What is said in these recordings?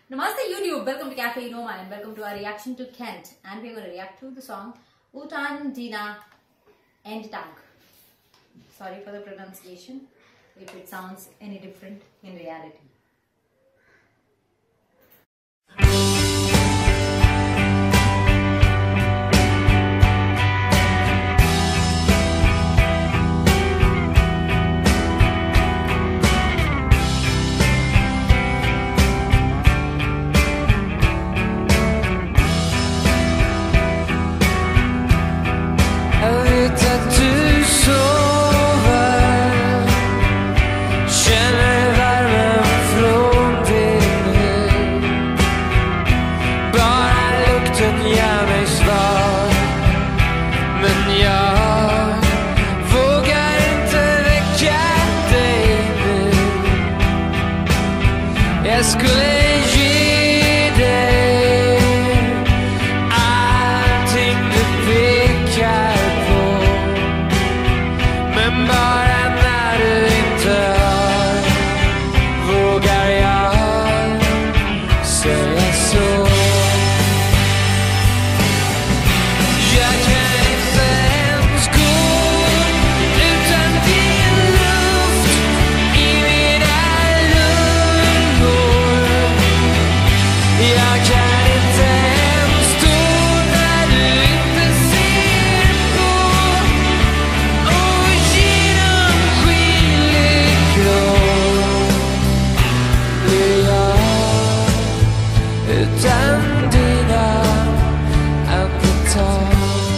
Namaste YouTube, welcome to Cafe Enoma and welcome to our reaction to Kent, and we're going to react to the song Utan Dina Andetag. Sorry for the pronunciation if it sounds any different in reality. Jag skulle ge dig allting du pekar på, men bara när du inte hör vågar jag säga så. Jag kan inte ens gå utan din luft i mina lungor. Jag kan inte ens stå när du inte ser på, och genomskinlig kropp blir jag utan dina andetag.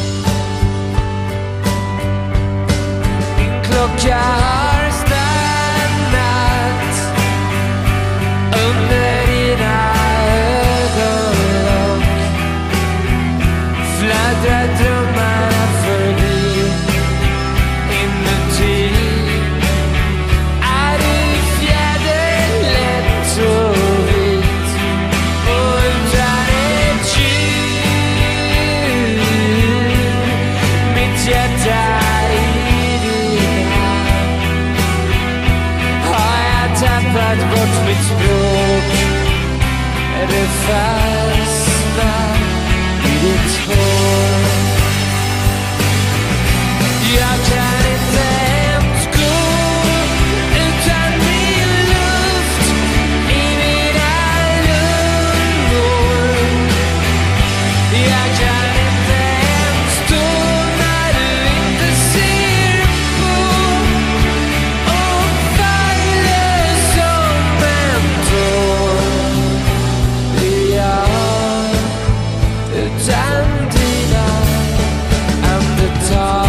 Min klocka har stannat under dina ögonlock, fladdrar drömmarna förbi inuti. Är du fjäderlätt och vit och utan ett ljud, mitt hjärta i din hand. Har jag tappat bort mitt språk? Är det fastnat i ditt hår? Jag kan inte ens gå utan din luft i mina lungor. Jag kan inte ens stå när du inte ser på, och faller som en tår blir jag utan dina andetag.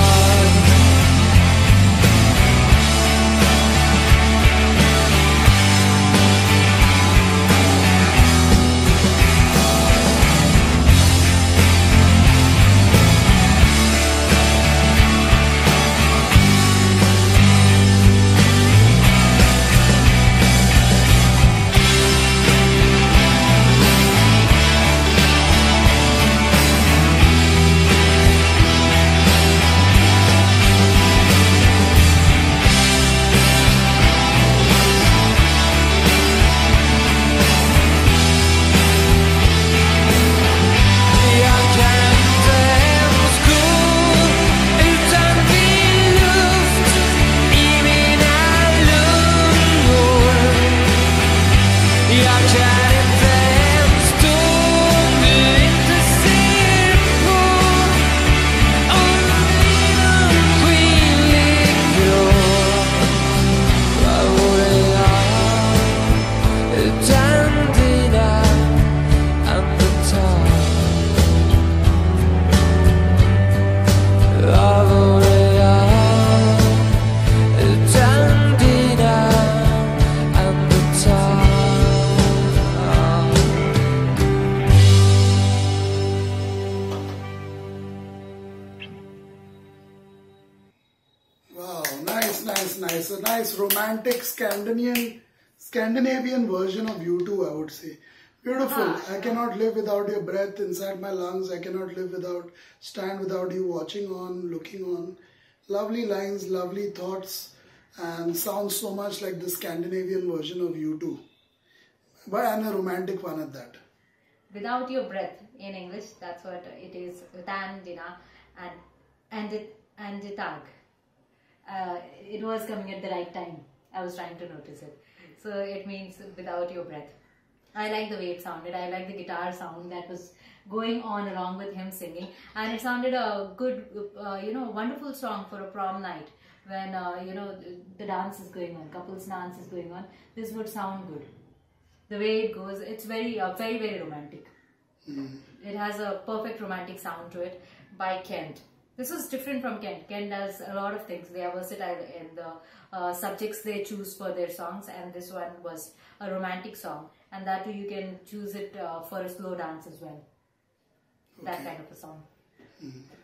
Nice. A nice romantic Scandinavian version of you two, I would say. Beautiful. I cannot live without your breath inside my lungs. I cannot stand without you watching on, looking on. Lovely lines, lovely thoughts, and sounds so much like the Scandinavian version of you two. And a romantic one at that. Without your breath in English, that's what it is. Utan Dina Andetag. It was coming at the right time. I was trying to notice it. So it means without your breath. I like the way it sounded. I like the guitar sound that was going on along with him singing, and it sounded a good, wonderful song for a prom night when the dance is going on, couples dance is going on. This would sound good. The way it goes, it's very, very, very romantic. It has a perfect romantic sound to it by Kent. This was different from Kent. Kent does a lot of things. They are versatile in the subjects they choose for their songs, and this one was a romantic song. And that too, you can choose it for a slow dance as well. That kind of a song.